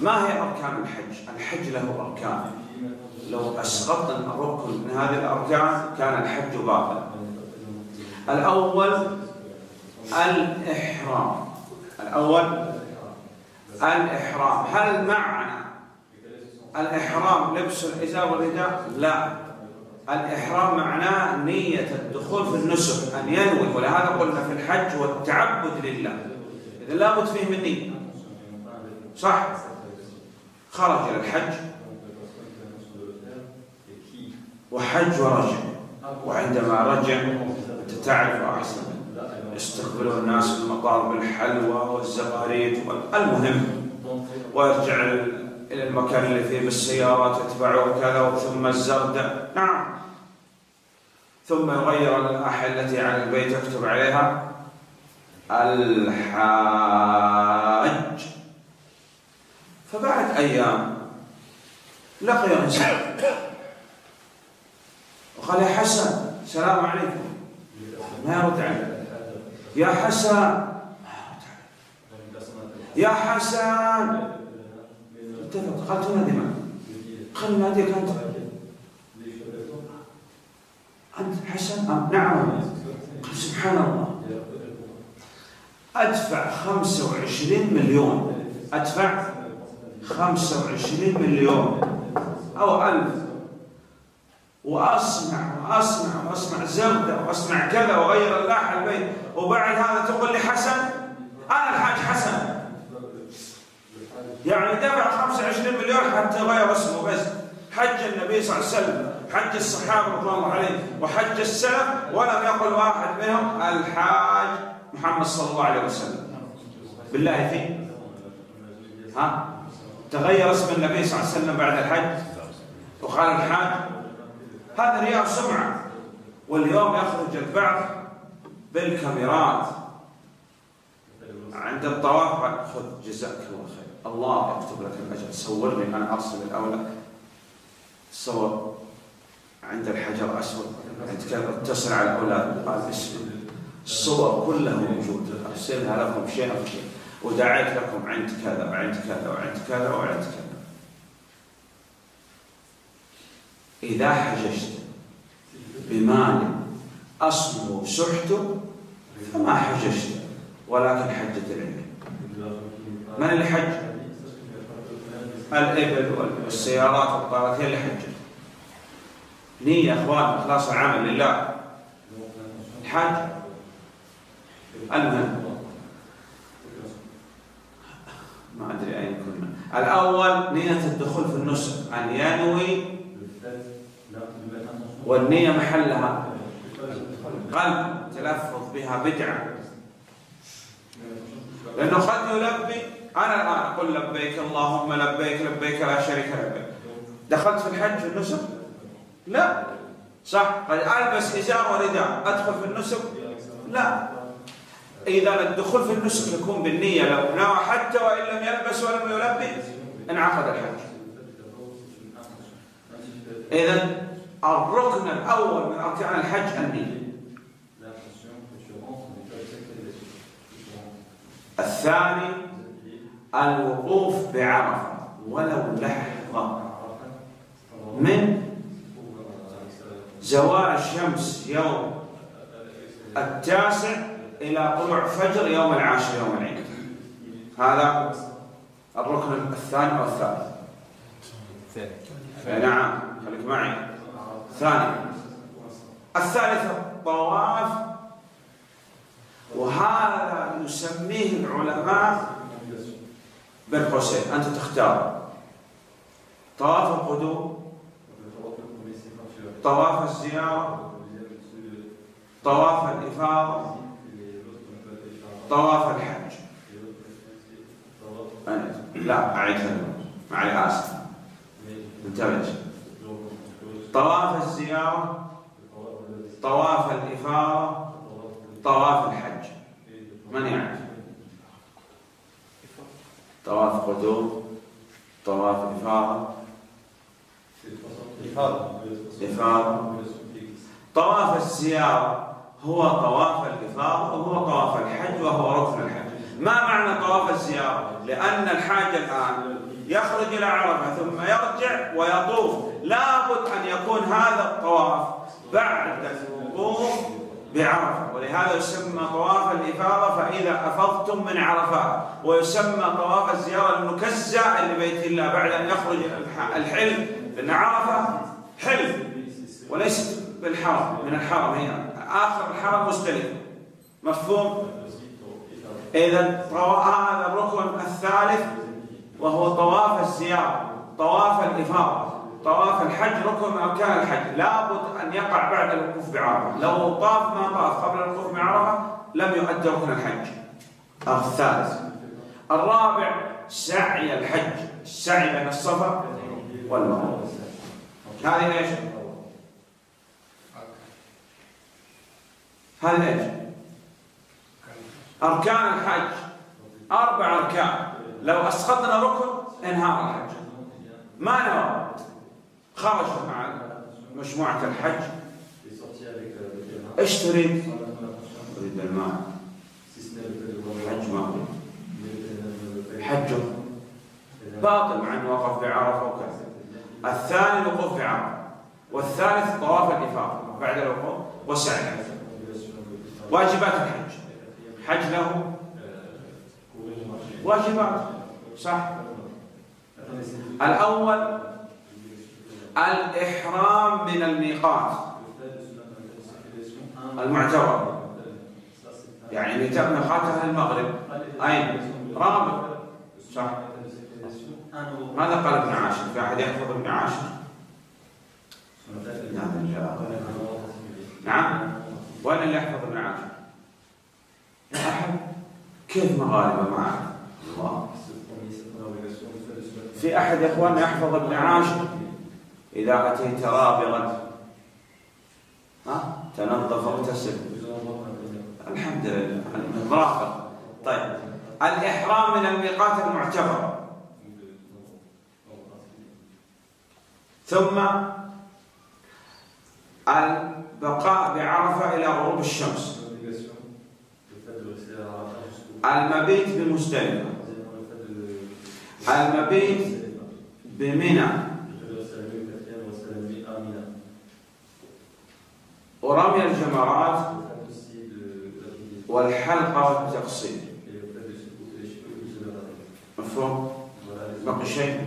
ما هي أركان الحج؟ الحج له أركان، لو أسقطنا ركن من هذه الأركان كان الحج باطلا. الأول الإحرام. الإحرام. هل معنى الإحرام لبس الإزار والرداء؟ لا، الإحرام معناه نية الدخول في النسك، أن ينوي، ولهذا قلنا في الحج والتعبد لله، إذا لابد فيه من نية. صح؟ خرج إلى الحج وحج ورجع، وعندما رجع أنت تعرف أحسن يستقبله الناس في المطار بالحلوى والزغاريد المهم، ويرجع إلى المكان اللي فيه بالسيارات يتبعه كذا، ثم الزردة. نعم. ثم يغير الأحياء التي على البيت يكتب عليها الحاج. فبعد أيام لقي إنسان وقال يا حسن السلام عليكم، ما يرد عليه. يا حسن، ما يرد عليه. يا حسن، التفت قال تنادي من؟ قال ناديك أنت. أنت حسن؟ نعم. قال سبحان الله، أدفع 25 مليون، أدفع 25 مليون أو 1000، وأصنع زردة وأصنع كذا وغير اللاحة البيت، وبعد هذا تقول لي حسن؟ أنا الحاج حسن. يعني دفع 25 مليون حتى غير اسمه بس. حج النبي صلى الله عليه وسلم، حج الصحابة رضوان الله عليهم، وحج السلف، ولم يقل واحد منهم الحاج محمد صلى الله عليه وسلم. بالله فيه؟ ها؟ تغير اسم النبي صلى الله عليه وسلم بعد الحج وقال الحاج. هذا رياء سمعة. واليوم يخرج البعض بالكاميرات عند الطواف، خذ جزاك الله خير، الله يكتب لك الأجر، صورني أنا أرسل الأولى صور عند الحجر الأسود، عند كذا، اتصل على الأولاد قال بسم، الصور كلها موجودة، أرسلها لكم شيء أو شيء، ودعيت لكم عند كذا وعند كذا وعند كذا وعند كذا. إذا حججت بمال أصله سحته فما حججت، ولكن حجة العلم. من اللي حج؟ الإبل والسيارات والطائرات هي اللي حجت. نية يا أخوان، إخلاص العمل لله. الحج المهم، ما أدري أين كنا. الأول نية الدخول في النسك، أن ينوي، والنية محلها قلب، تلفظ بها بدعة، لأنه قد يلبي. أنا الآن أقول لبيك اللهم لبيك لبيك لا شريك لك، دخلت في الحج في النسك؟ لا. صح؟ قد ألبس إزار ورداء أدخل في النسك؟ لا. إذا الدخول في النسك يكون بالنية، لو نوى حتى وإن لم يلبس ولم يلبي انعقد الحج. إذن الركن الأول من أركان الحج النية. الثاني الوقوف بعرفة ولو لحظة، من زوال الشمس يوم 9 إلى طلوع فجر يوم 10 يوم العيد. هذا الركن الثاني أو الثالث؟ نعم، خليك معي. ثاني. الثالث الطواف، وهذا يسميه العلماء بالقوسين، أنت تختار: طواف القدوم، طواف الزيارة، طواف الإفاضة، طواف الحج. لا أعيدها معي، آسف، انتبه. طواف الزيارة، طواف الإفاضة، طواف الحج. من يعرف؟ طواف قدوم، طواف إفاضة، إفاضة. طواف الزيارة هو طواف الإفاضة وهو طواف الحج وهو ركن الحج. ما معنى طواف الزيارة؟ لأن الحاج الآن يخرج إلى عرفة ثم يرجع ويطوف، لابد أن يكون هذا الطواف بعد الوقوف بعرفة، ولهذا يسمى طواف الإفاضة فإذا أفضتم من عرفات، ويسمى طواف الزيارة لأنه كالزائر لبيت الله بعد أن يخرج الحل، لأن عرفة حل وليس بالحرم، من الحرم هي آخر الحرم مزدلفة. مفهوم؟ إذا هذا الركن الثالث وهو طواف الزيارة، طواف الإفاضة. طواف الحج ركن من أركان الحج، لابد أن يقع بعد الوقوف بعرفة، لو طاف ما طاف قبل الوقوف بعرفة لم يؤدي ركن الحج. الثالث. الرابع سعي الحج، السعي بين الصفا والمروة. هذه ايش؟ هذه ايش؟ أركان الحج 4 أركان، لو أسقطنا ركن انهار الحج، ما نوى خرج مع مجموعة الحج. ايش تريد؟ تريد المال. الحج ما هو حجه باطل مع انه وقف بعرفه وكذا. الثاني الوقوف بعرفه، والثالث طواف الإفاضة بعد الوقوف وسعي. واجبات الحج، حج له واجبات صح. الأول الإحرام من الميقات المعتبر، يعني ميقات أهل المغرب أين؟ رابع صح. ماذا قال ابن عاشر؟ في أحد يحفظ ابن عاشر؟ نعم. وين اللي يحفظ ابن عاشر؟ أحد؟ كيف مغاربة معك؟ الله. في أحد يا إخواننا يحفظ ابن عاشر؟ إذا أتيت رابغا تنظف واغتسل. الحمد لله رابغ. طيب الإحرام من الميقات المعتبر، ثم البقاء بعرفة إلى غروب الشمس، المبيت بمزدلفة، المبيت بمنى، ورمي الجمرات والحلقة والتقصير. مفهوم؟ بقي شيء؟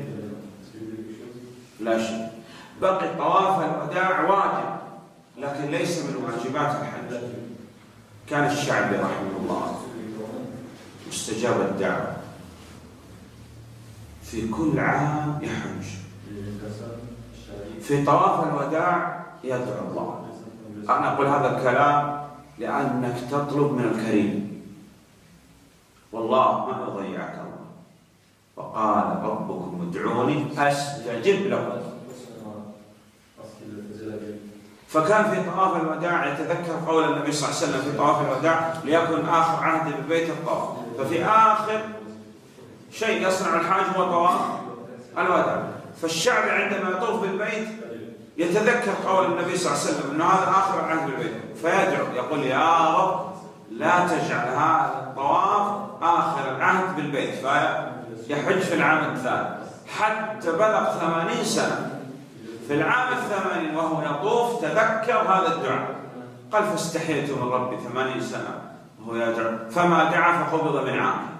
لا شيء. بقي طواف الوداع واجب لكن ليس من واجبات الحج. كان الشعبي رحمه الله مستجاب الدعوة في كل عام يحج، في طواف الوداع يدعو الله. أنا أقول هذا الكلام لأنك تطلب من الكريم، والله ما يضيعك الله. وقال ربكم ادعوني أستجب لكم. فكان في طواف الوداع يتذكر قول النبي صلى الله عليه وسلم في طواف الوداع ليكن آخر عهد بالبيت الطواف، ففي آخر شيء يصنع الحاج هو طواف الوداع. فالشعب عندما يطوف بالبيت يتذكر قول النبي صلى الله عليه وسلم أنه هذا آخر العهد بالبيت، فيدعو يقول يا رب لا تجعل هذا الطواف آخر العهد بالبيت، فيحج في العام الثالث حتى بلغ 80 سنة. في العام 80 وهو يطوف تذكر هذا الدعاء، قال فاستحييت من ربي 80 سنة وهو يدعو، فما دعا فقبض من عامه.